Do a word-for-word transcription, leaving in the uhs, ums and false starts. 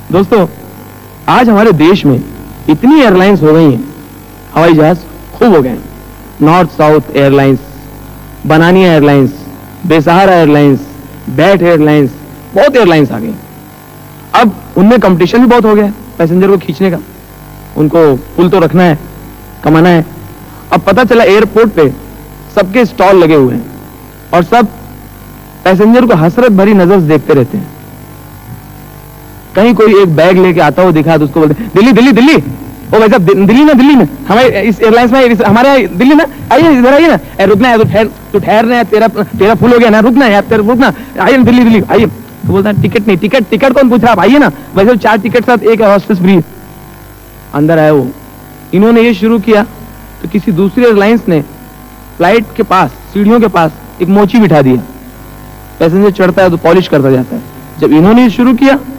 दोस्तों, आज हमारे देश में इतनी एयरलाइंस हो गई हैं, हवाई जहाज खूब हो गए हैं। नॉर्थ साउथ एयरलाइंस, बनानिया एयरलाइंस, बेसहारा एयरलाइंस, बैट एयरलाइंस, बहुत एयरलाइंस आ गई। अब उनमें कंपटीशन भी बहुत हो गया पैसेंजर को खींचने का, उनको पुल तो रखना है, कमाना है। अब पता चला एयरपोर्ट पे सबके स्टॉल लगे हुए हैं और सब पैसेंजर को हसरत भरी नजर से देखते रहते हैं। कहीं कोई एक बैग लेके आता हो दिखा तो उसको बोलते दिल्ली दिल्ली दिल्ली, ओ भाई साहब दिल्ली ना, दिल्ली में हमारे इस एयरलाइंस में, हमारे दिल्ली ना, आइए इधर आइए ना, रुकना है, तो ठहर तू ठहरना है, तेरा तेरा फुल हो गया ना, रुकना है यार, तेरा रुकना, आइए ना दिल्ली दिल्ली आइए। तो बोलता है टिकट नहीं, टिकट टिकट कौन पूछ रहा, आप आइए ना, वैसे चार टिकट साथ एक हॉस्टेस फ्री। अंदर आया वो, इन्होंने ये शुरू किया तो किसी दूसरी एयरलाइंस ने फ्लाइट के पास, सीढ़ियों के पास एक मोची बिठा दिया, पैसेंजर चढ़ता है तो पॉलिश करता जाता है। जब इन्होंने ये शुरू किया